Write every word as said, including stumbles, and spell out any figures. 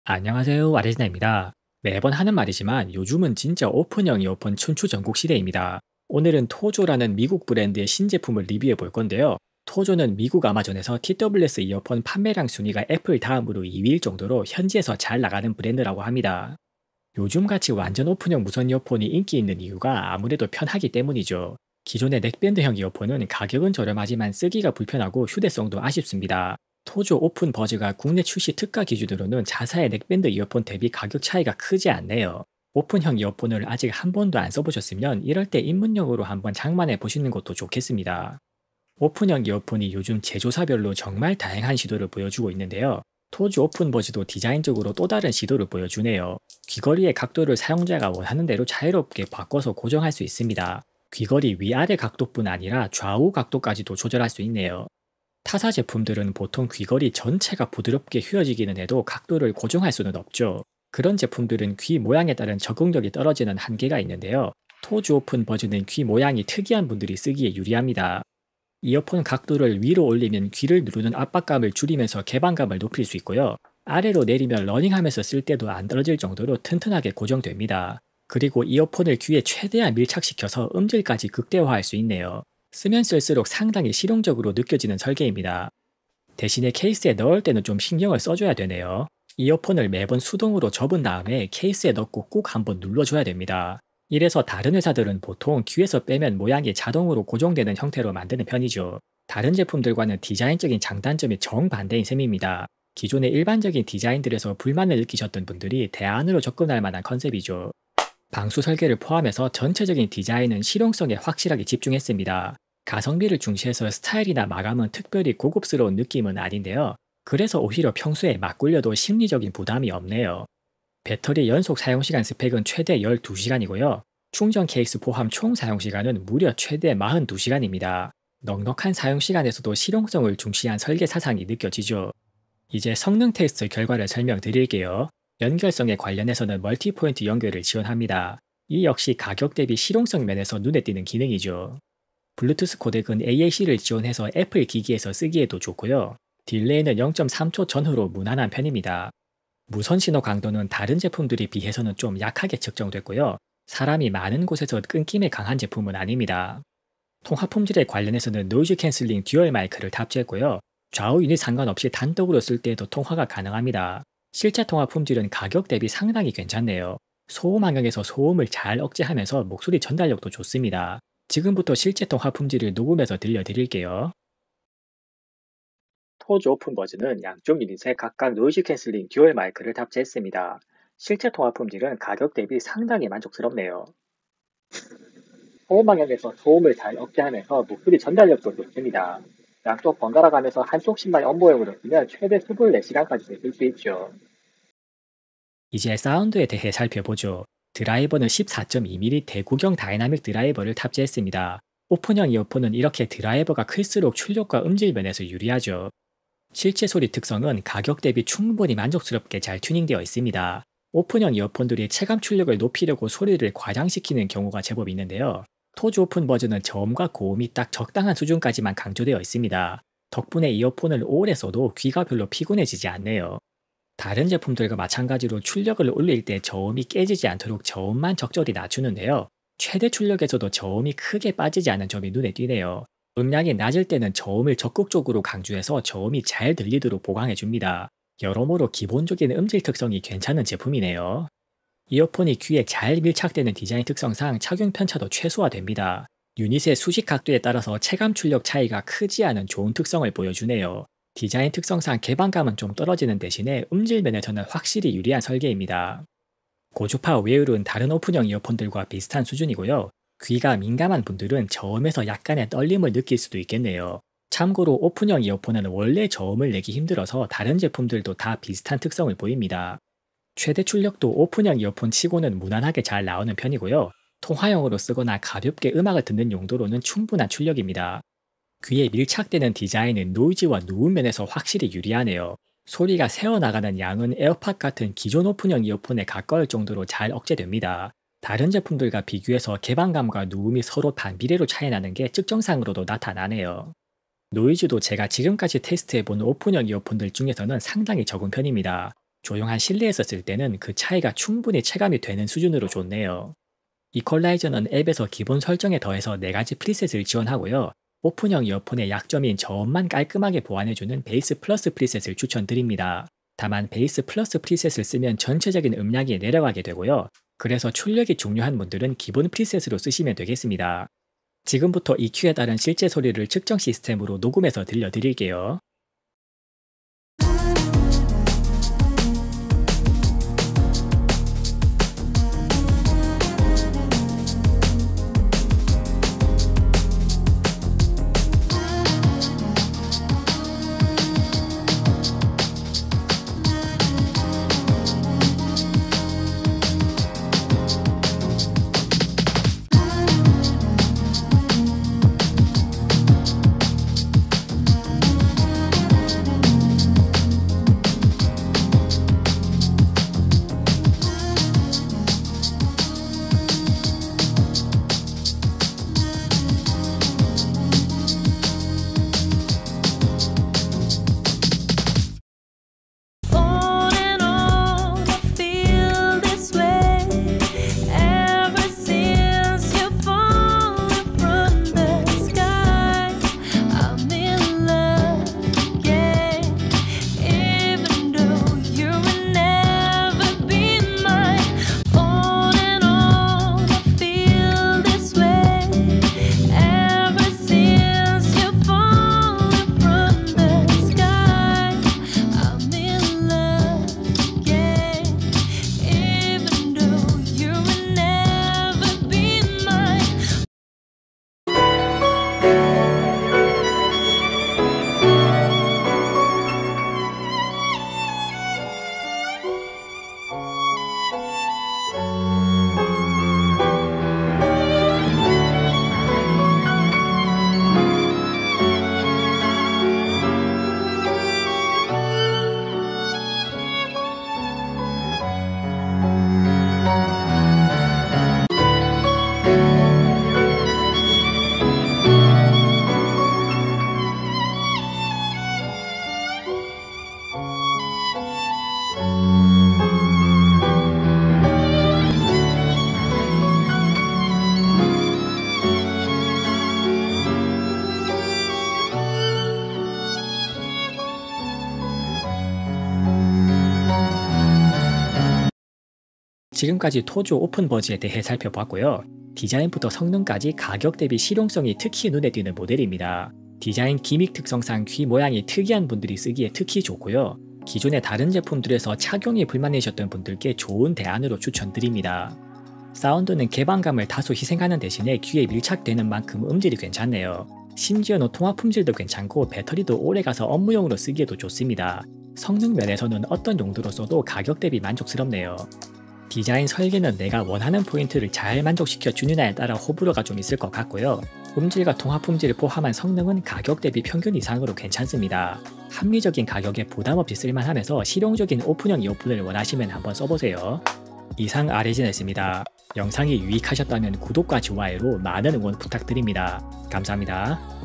안녕하세요. 아레지나입니다. 매번 하는 말이지만 요즘은 진짜 오픈형 이어폰 춘추 전국 시대입니다. 오늘은 토조라는 미국 브랜드의 신제품을 리뷰해 볼 건데요. 토조는 미국 아마존에서 티더블유에스 이어폰 판매량 순위가 애플 다음으로 이 위일 정도로 현지에서 잘 나가는 브랜드라고 합니다. 요즘같이 완전 오픈형 무선 이어폰이 인기 있는 이유가 아무래도 편하기 때문이죠. 기존의 넥밴드형 이어폰은 가격은 저렴하지만 쓰기가 불편하고 휴대성도 아쉽습니다. 토조 오픈 버즈가 국내 출시 특가 기준으로는 자사의 넥밴드 이어폰 대비 가격 차이가 크지 않네요. 오픈형 이어폰을 아직 한 번도 안 써보셨으면 이럴 때 입문용으로 한번 장만해 보시는 것도 좋겠습니다. 오픈형 이어폰이 요즘 제조사별로 정말 다양한 시도를 보여주고 있는데요. 토지 오픈 버즈도 디자인적으로 또 다른 시도를 보여주네요. 귀걸이의 각도를 사용자가 원하는 대로 자유롭게 바꿔서 고정할 수 있습니다. 귀걸이 위아래 각도뿐 아니라 좌우 각도까지도 조절할 수 있네요. 타사 제품들은 보통 귀걸이 전체가 부드럽게 휘어지기는 해도 각도를 고정할 수는 없죠. 그런 제품들은 귀 모양에 따른 적응력이 떨어지는 한계가 있는데요. 토지 오픈 버즈는 귀 모양이 특이한 분들이 쓰기에 유리합니다. 이어폰 각도를 위로 올리면 귀를 누르는 압박감을 줄이면서 개방감을 높일 수 있고요. 아래로 내리면 러닝하면서 쓸 때도 안 떨어질 정도로 튼튼하게 고정됩니다. 그리고 이어폰을 귀에 최대한 밀착시켜서 음질까지 극대화할 수 있네요. 쓰면 쓸수록 상당히 실용적으로 느껴지는 설계입니다. 대신에 케이스에 넣을 때는 좀 신경을 써줘야 되네요. 이어폰을 매번 수동으로 접은 다음에 케이스에 넣고 꾹 한번 눌러줘야 됩니다. 이래서 다른 회사들은 보통 귀에서 빼면 모양이 자동으로 고정되는 형태로 만드는 편이죠. 다른 제품들과는 디자인적인 장단점이 정반대인 셈입니다. 기존의 일반적인 디자인들에서 불만을 느끼셨던 분들이 대안으로 접근할 만한 컨셉이죠. 방수 설계를 포함해서 전체적인 디자인은 실용성에 확실하게 집중했습니다. 가성비를 중시해서 스타일이나 마감은 특별히 고급스러운 느낌은 아닌데요. 그래서 오히려 평소에 막 굴려도 심리적인 부담이 없네요. 배터리 연속 사용시간 스펙은 최대 열두 시간이고요. 충전 케이스 포함 총 사용시간은 무려 최대 사십이 시간입니다. 넉넉한 사용시간에서도 실용성을 중시한 설계 사상이 느껴지죠. 이제 성능 테스트 결과를 설명드릴게요. 연결성에 관련해서는 멀티포인트 연결을 지원합니다. 이 역시 가격 대비 실용성 면에서 눈에 띄는 기능이죠. 블루투스 코덱은 에이에이씨를 지원해서 애플 기기에서 쓰기에도 좋고요. 딜레이는 영 점 삼 초 전후로 무난한 편입니다. 무선 신호 강도는 다른 제품들에 비해서는 좀 약하게 측정됐고요. 사람이 많은 곳에서 끊김에 강한 제품은 아닙니다. 통화 품질에 관련해서는 노이즈 캔슬링 듀얼 마이크를 탑재했고요. 좌우 유닛 상관없이 단독으로 쓸 때에도 통화가 가능합니다. 실제 통화 품질은 가격 대비 상당히 괜찮네요. 소음 환경에서 소음을 잘 억제하면서 목소리 전달력도 좋습니다. 지금부터 실제 통화 품질을 녹음해서 들려드릴게요. 토즈 오픈 버즈는 양쪽 유닛에 각각 노이즈 캔슬링 듀얼 마이크를 탑재했습니다. 실제 통화 품질은 가격 대비 상당히 만족스럽네요. 소음 방향에서 소음을 잘 억제하면서 목소리 전달력도 좋습니다. 양쪽 번갈아 가면서 한쪽 신발 엄보용으로 쓰면 최대 이십사 시간까지 쓸 수 있죠. 이제 사운드에 대해 살펴보죠. 드라이버는 십사 점 이 밀리미터 대구경 다이나믹 드라이버를 탑재했습니다. 오픈형 이어폰은 이렇게 드라이버가 클수록 출력과 음질 면에서 유리하죠. 실제 소리 특성은 가격 대비 충분히 만족스럽게 잘 튜닝되어 있습니다. 오픈형 이어폰들이 체감 출력을 높이려고 소리를 과장시키는 경우가 제법 있는데요. 토즈 오픈 버전은 저음과 고음이 딱 적당한 수준까지만 강조되어 있습니다. 덕분에 이어폰을 오래 써도 귀가 별로 피곤해지지 않네요. 다른 제품들과 마찬가지로 출력을 올릴 때 저음이 깨지지 않도록 저음만 적절히 낮추는데요. 최대 출력에서도 저음이 크게 빠지지 않은 점이 눈에 띄네요. 음량이 낮을 때는 저음을 적극적으로 강조해서 저음이 잘 들리도록 보강해줍니다. 여러모로 기본적인 음질 특성이 괜찮은 제품이네요. 이어폰이 귀에 잘 밀착되는 디자인 특성상 착용 편차도 최소화됩니다. 유닛의 수직 각도에 따라서 체감 출력 차이가 크지 않은 좋은 특성을 보여주네요. 디자인 특성상 개방감은 좀 떨어지는 대신에 음질 면에서는 확실히 유리한 설계입니다. 고주파 외율은 다른 오픈형 이어폰들과 비슷한 수준이고요. 귀가 민감한 분들은 저음에서 약간의 떨림을 느낄 수도 있겠네요. 참고로 오픈형 이어폰은 원래 저음을 내기 힘들어서 다른 제품들도 다 비슷한 특성을 보입니다. 최대 출력도 오픈형 이어폰 치고는 무난하게 잘 나오는 편이고요. 통화용으로 쓰거나 가볍게 음악을 듣는 용도로는 충분한 출력입니다. 귀에 밀착되는 디자인은 노이즈와 누움 면에서 확실히 유리하네요. 소리가 새어나가는 양은 에어팟 같은 기존 오픈형 이어폰에 가까울 정도로 잘 억제됩니다. 다른 제품들과 비교해서 개방감과 누움이 서로 반비례로 차이나는 게 측정상으로도 나타나네요. 노이즈도 제가 지금까지 테스트해본 오픈형 이어폰들 중에서는 상당히 적은 편입니다. 조용한 실내에서 쓸 때는 그 차이가 충분히 체감이 되는 수준으로 좋네요. 이퀄라이저는 앱에서 기본 설정에 더해서 네 가지 프리셋을 지원하고요. 오픈형 이어폰의 약점인 저음만 깔끔하게 보완해주는 베이스 플러스 프리셋을 추천드립니다. 다만 베이스 플러스 프리셋을 쓰면 전체적인 음량이 내려가게 되고요. 그래서 출력이 중요한 분들은 기본 프리셋으로 쓰시면 되겠습니다. 지금부터 이큐에 따른 실제 소리를 측정 시스템으로 녹음해서 들려드릴게요. 지금까지 토조 오픈버즈에 대해 살펴봤고요. 디자인부터 성능까지 가격 대비 실용성이 특히 눈에 띄는 모델입니다. 디자인 기믹 특성상 귀 모양이 특이한 분들이 쓰기에 특히 좋고요. 기존의 다른 제품들에서 착용이 불만이셨던 분들께 좋은 대안으로 추천드립니다. 사운드는 개방감을 다소 희생하는 대신에 귀에 밀착되는 만큼 음질이 괜찮네요. 심지어는 통화 품질도 괜찮고 배터리도 오래가서 업무용으로 쓰기에도 좋습니다. 성능 면에서는 어떤 용도로 써도 가격 대비 만족스럽네요. 디자인 설계는 내가 원하는 포인트를 잘 만족시켜 주느냐에 따라 호불호가 좀 있을 것 같고요. 음질과 통화 품질을 포함한 성능은 가격 대비 평균 이상으로 괜찮습니다. 합리적인 가격에 부담없이 쓸만하면서 실용적인 오픈형 이어폰을 원하시면 한번 써보세요. 이상 아레지네스입니다. 영상이 유익하셨다면 구독과 좋아요로 많은 응원 부탁드립니다. 감사합니다.